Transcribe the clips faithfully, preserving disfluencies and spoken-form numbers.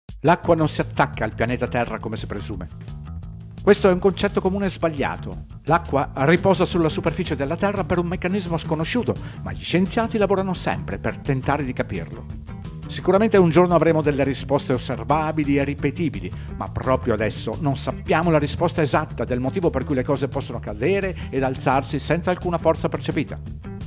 L'acqua non si attacca al pianeta Terra come si presume. Questo è un concetto comune sbagliato. L'acqua riposa sulla superficie della Terra per un meccanismo sconosciuto, ma gli scienziati lavorano sempre per tentare di capirlo. Sicuramente un giorno avremo delle risposte osservabili e ripetibili, ma proprio adesso non sappiamo la risposta esatta del motivo per cui le cose possono cadere ed alzarsi senza alcuna forza percepita.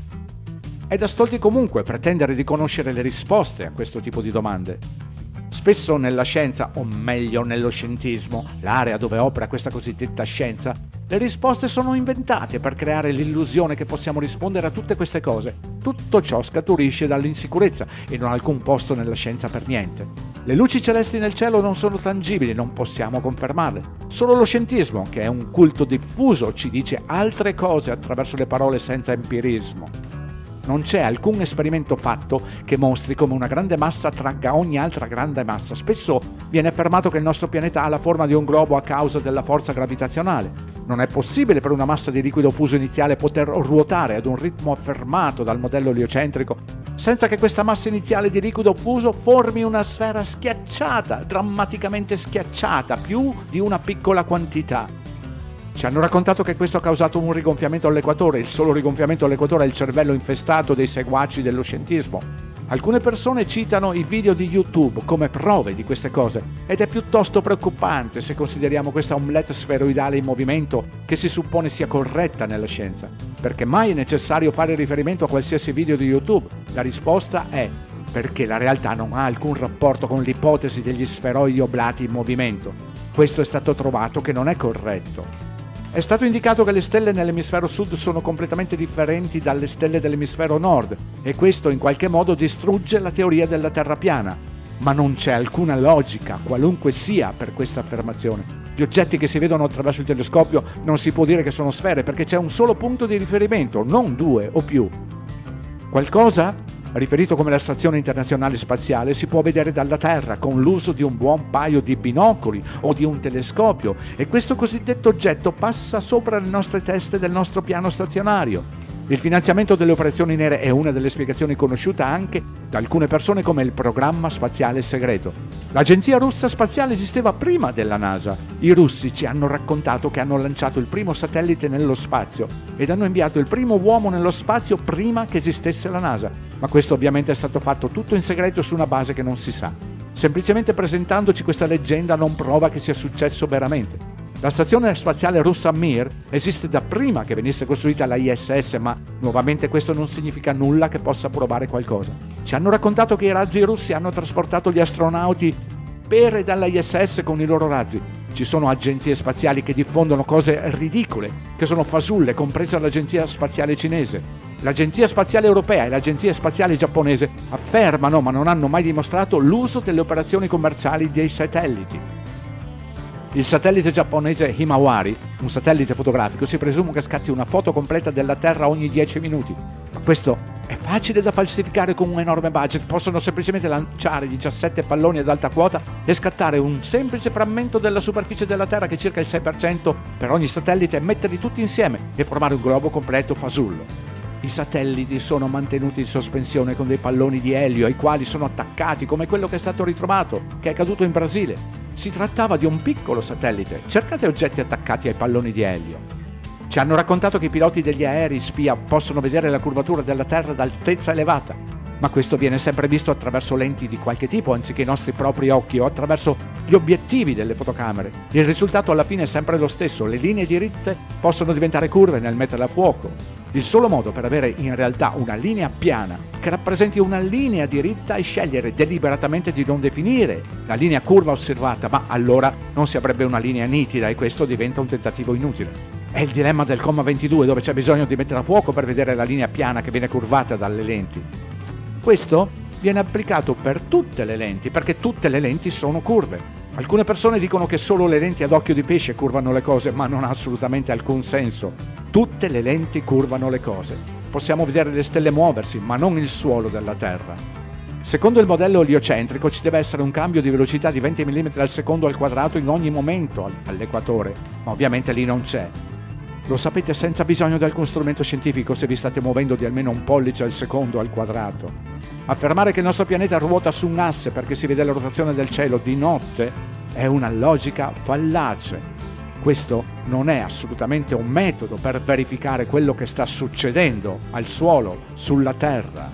È da stolti comunque pretendere di conoscere le risposte a questo tipo di domande. Spesso nella scienza, o meglio nello scientismo, l'area dove opera questa cosiddetta scienza, le risposte sono inventate per creare l'illusione che possiamo rispondere a tutte queste cose. Tutto ciò scaturisce dall'insicurezza e non ha alcun posto nella scienza per niente. Le luci celesti nel cielo non sono tangibili, non possiamo confermarle. Solo lo scientismo, che è un culto diffuso, ci dice altre cose attraverso le parole senza empirismo. Non c'è alcun esperimento fatto che mostri come una grande massa tragga ogni altra grande massa. Spesso viene affermato che il nostro pianeta ha la forma di un globo a causa della forza gravitazionale. Non è possibile per una massa di liquido fuso iniziale poter ruotare ad un ritmo affermato dal modello eliocentrico senza che questa massa iniziale di liquido fuso formi una sfera schiacciata, drammaticamente schiacciata, più di una piccola quantità. Ci hanno raccontato che questo ha causato un rigonfiamento all'equatore. Il solo rigonfiamento all'equatore è il cervello infestato dei seguaci dello scientismo. Alcune persone citano i video di YouTube come prove di queste cose ed è piuttosto preoccupante se consideriamo questa omelette sferoidale in movimento che si suppone sia corretta nella scienza. Perché mai è necessario fare riferimento a qualsiasi video di YouTube? La risposta è perché la realtà non ha alcun rapporto con l'ipotesi degli sferoidi oblati in movimento. Questo è stato trovato che non è corretto. È stato indicato che le stelle nell'emisfero sud sono completamente differenti dalle stelle dell'emisfero nord e questo in qualche modo distrugge la teoria della Terra piana. Ma non c'è alcuna logica, qualunque sia, per questa affermazione. Gli oggetti che si vedono attraverso il telescopio non si può dire che sono sfere perché c'è un solo punto di riferimento, non due o più. Qualcosa, riferito come la Stazione Internazionale Spaziale, si può vedere dalla Terra con l'uso di un buon paio di binocoli o di un telescopio e questo cosiddetto oggetto passa sopra le nostre teste del nostro piano stazionario. Il finanziamento delle operazioni nere è una delle spiegazioni conosciute anche da alcune persone come il programma spaziale segreto. L'agenzia russa spaziale esisteva prima della NASA. I russi ci hanno raccontato che hanno lanciato il primo satellite nello spazio ed hanno inviato il primo uomo nello spazio prima che esistesse la NASA. Ma questo ovviamente è stato fatto tutto in segreto su una base che non si sa. Semplicemente presentandoci questa leggenda non prova che sia successo veramente. La stazione spaziale russa Mir esiste da prima che venisse costruita la I S S, ma nuovamente questo non significa nulla che possa provare qualcosa. Ci hanno raccontato che i razzi russi hanno trasportato gli astronauti per e dalla I S S con i loro razzi. Ci sono agenzie spaziali che diffondono cose ridicole, che sono fasulle, compresa l'agenzia spaziale cinese. L'agenzia spaziale europea e l'agenzia spaziale giapponese affermano, ma non hanno mai dimostrato, l'uso delle operazioni commerciali dei satelliti. Il satellite giapponese Himawari, un satellite fotografico, si presume che scatti una foto completa della Terra ogni dieci minuti. Ma questo è facile da falsificare con un enorme budget. Possono semplicemente lanciare diciassette palloni ad alta quota e scattare un semplice frammento della superficie della Terra, che è circa il sei per cento per ogni satellite, e metterli tutti insieme e formare un globo completo fasullo. I satelliti sono mantenuti in sospensione con dei palloni di elio ai quali sono attaccati, come quello che è stato ritrovato, che è caduto in Brasile. Si trattava di un piccolo satellite. Cercate oggetti attaccati ai palloni di elio. Ci hanno raccontato che i piloti degli aerei spia possono vedere la curvatura della Terra ad altezza elevata, ma questo viene sempre visto attraverso lenti di qualche tipo, anziché i nostri propri occhi o attraverso gli obiettivi delle fotocamere. Il risultato alla fine è sempre lo stesso: le linee diritte possono diventare curve nel metterle a fuoco. Il solo modo per avere in realtà una linea piana che rappresenti una linea diritta è scegliere deliberatamente di non definire la linea curva osservata, ma allora non si avrebbe una linea nitida e questo diventa un tentativo inutile. È il dilemma del comma ventidue, dove c'è bisogno di mettere a fuoco per vedere la linea piana che viene curvata dalle lenti. Questo viene applicato per tutte le lenti, perché tutte le lenti sono curve. Alcune persone dicono che solo le lenti ad occhio di pesce curvano le cose, ma non ha assolutamente alcun senso. Tutte le lenti curvano le cose. Possiamo vedere le stelle muoversi, ma non il suolo della Terra. Secondo il modello eliocentrico ci deve essere un cambio di velocità di venti millimetri al secondo al quadrato in ogni momento all'equatore, ma ovviamente lì non c'è. Lo sapete senza bisogno di alcun strumento scientifico se vi state muovendo di almeno un pollice al secondo al quadrato. Affermare che il nostro pianeta ruota su un asse perché si vede la rotazione del cielo di notte è una logica fallace. Questo non è assolutamente un metodo per verificare quello che sta succedendo al suolo, sulla Terra.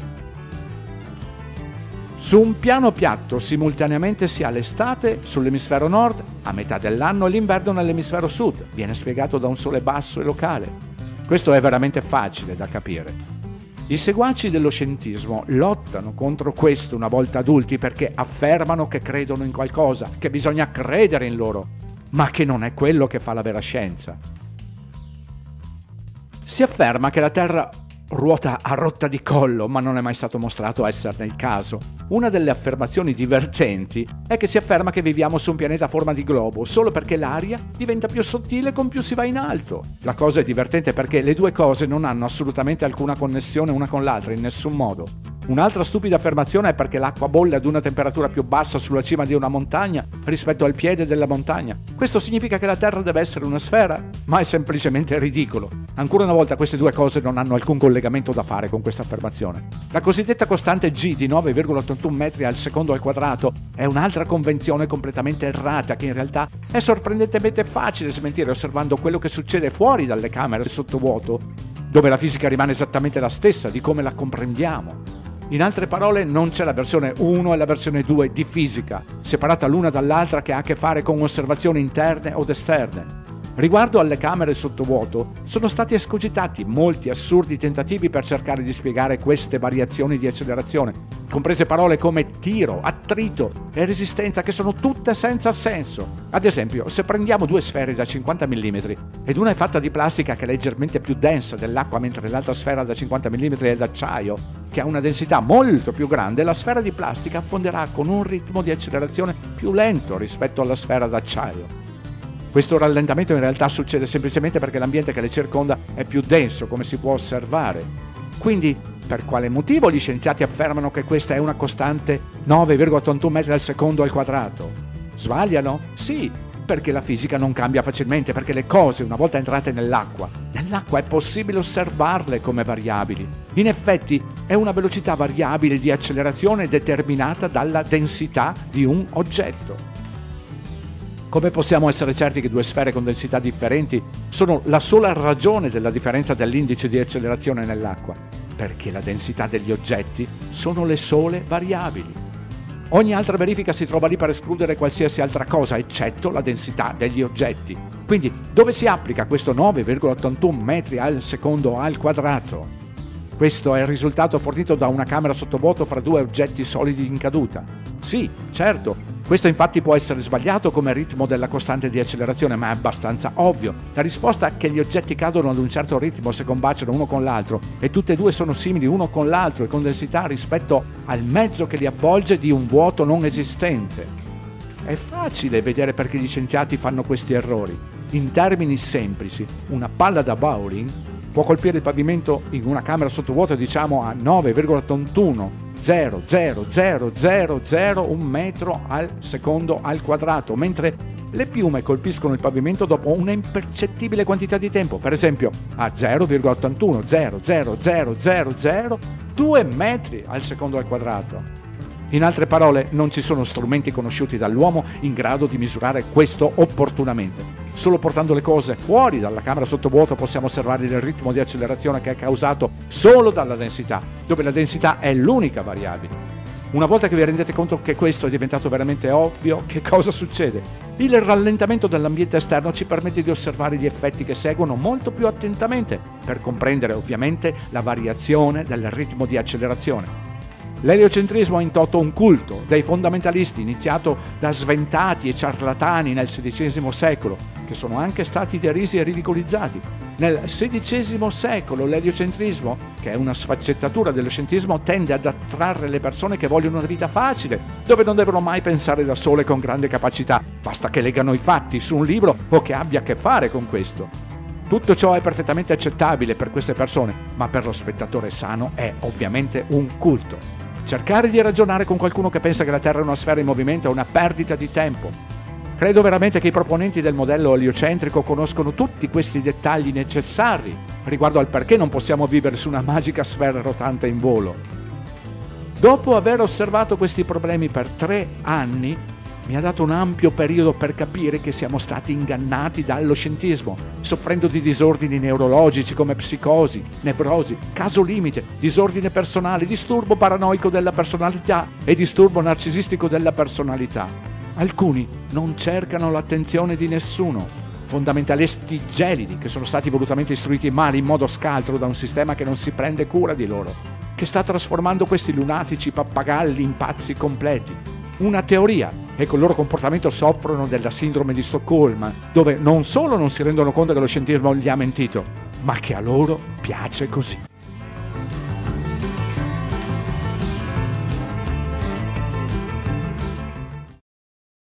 Su un piano piatto simultaneamente si ha l'estate sull'emisfero nord a metà dell'anno e l'inverno nell'emisfero sud. Viene spiegato da un sole basso e locale. Questo è veramente facile da capire. I seguaci dello scientismo lottano contro questo una volta adulti perché affermano che credono in qualcosa, che bisogna credere in loro, ma che non è quello che fa la vera scienza. Si afferma che la Terra ruota a rotta di collo, ma non è mai stato mostrato esserne il caso. Una delle affermazioni divertenti è che si afferma che viviamo su un pianeta a forma di globo solo perché l'aria diventa più sottile con più si va in alto. La cosa è divertente perché le due cose non hanno assolutamente alcuna connessione una con l'altra in nessun modo. Un'altra stupida affermazione è perché l'acqua bolle ad una temperatura più bassa sulla cima di una montagna rispetto al piede della montagna. Questo significa che la Terra deve essere una sfera? Ma è semplicemente ridicolo. Ancora una volta queste due cose non hanno alcun collegamento da fare con questa affermazione. La cosiddetta costante G di nove virgola ottantuno metri al secondo al quadrato è un'altra convenzione completamente errata che in realtà è sorprendentemente facile smentire osservando quello che succede fuori dalle camere sottovuoto, dove la fisica rimane esattamente la stessa di come la comprendiamo. In altre parole, non c'è la versione uno e la versione due di fisica, separata l'una dall'altra, che ha a che fare con osservazioni interne od esterne. Riguardo alle camere sottovuoto, sono stati escogitati molti assurdi tentativi per cercare di spiegare queste variazioni di accelerazione, comprese parole come tiro, attrito e resistenza, che sono tutte senza senso. Ad esempio, se prendiamo due sfere da cinquanta millimetri ed una è fatta di plastica che è leggermente più densa dell'acqua, mentre l'altra sfera da cinquanta millimetri è d'acciaio, che ha una densità molto più grande, la sfera di plastica affonderà con un ritmo di accelerazione più lento rispetto alla sfera d'acciaio. Questo rallentamento in realtà succede semplicemente perché l'ambiente che le circonda è più denso, come si può osservare. Quindi, per quale motivo gli scienziati affermano che questa è una costante nove virgola ottantuno metri al secondo al quadrato? Sbagliano? Sì, perché la fisica non cambia facilmente, perché le cose, una volta entrate nell'acqua, nell'acqua è possibile osservarle come variabili. In effetti, è una velocità variabile di accelerazione determinata dalla densità di un oggetto. Come possiamo essere certi che due sfere con densità differenti sono la sola ragione della differenza dell'indice di accelerazione nell'acqua? Perché la densità degli oggetti sono le sole variabili. Ogni altra verifica si trova lì per escludere qualsiasi altra cosa, eccetto la densità degli oggetti. Quindi, dove si applica questo nove virgola ottantuno metri al secondo al quadrato? Questo è il risultato fornito da una camera sottovuoto fra due oggetti solidi in caduta. Sì, certo. Questo infatti può essere sbagliato come ritmo della costante di accelerazione, ma è abbastanza ovvio. La risposta è che gli oggetti cadono ad un certo ritmo se combaciano uno con l'altro e tutte e due sono simili uno con l'altro e con densità rispetto al mezzo che li avvolge di un vuoto non esistente. È facile vedere perché gli scienziati fanno questi errori. In termini semplici, una palla da bowling può colpire il pavimento in una camera sottovuoto, diciamo a nove virgola ottantuno zero zero zero zero zero un metro al secondo al quadrato, mentre le piume colpiscono il pavimento dopo una impercettibile quantità di tempo, per esempio a zero virgola ottantuno zero zero zero zero zero due metri al secondo al quadrato. In altre parole, non ci sono strumenti conosciuti dall'uomo in grado di misurare questo opportunamente. Solo portando le cose fuori dalla camera sottovuoto possiamo osservare il ritmo di accelerazione che è causato solo dalla densità, dove la densità è l'unica variabile. Una volta che vi rendete conto che questo è diventato veramente ovvio, che cosa succede? Il rallentamento dell'ambiente esterno ci permette di osservare gli effetti che seguono molto più attentamente, per comprendere ovviamente la variazione del ritmo di accelerazione. L'eliocentrismo è in toto un culto dei fondamentalisti iniziato da sventati e ciarlatani nel sedicesimo secolo, che sono anche stati derisi e ridicolizzati. Nel sedicesimo secolo l'eliocentrismo, che è una sfaccettatura dello scientismo, tende ad attrarre le persone che vogliono una vita facile, dove non devono mai pensare da sole con grande capacità, basta che leggano i fatti su un libro o che abbia a che fare con questo. Tutto ciò è perfettamente accettabile per queste persone, ma per lo spettatore sano è ovviamente un culto. Cercare di ragionare con qualcuno che pensa che la Terra è una sfera in movimento è una perdita di tempo. Credo veramente che i proponenti del modello eliocentrico conoscono tutti questi dettagli necessari riguardo al perché non possiamo vivere su una magica sfera rotante in volo. Dopo aver osservato questi problemi per tre anni, mi ha dato un ampio periodo per capire che siamo stati ingannati dallo scientismo, soffrendo di disordini neurologici come psicosi, nevrosi, caso limite, disordine personale, disturbo paranoico della personalità e disturbo narcisistico della personalità. Alcuni non cercano l'attenzione di nessuno, fondamentalisti gelidi che sono stati volutamente istruiti male in modo scaltro da un sistema che non si prende cura di loro, che sta trasformando questi lunatici pappagalli in pazzi completi. Una teoria, e col loro comportamento soffrono della sindrome di Stoccolma, dove non solo non si rendono conto che lo scientismo gli ha mentito, ma che a loro piace così.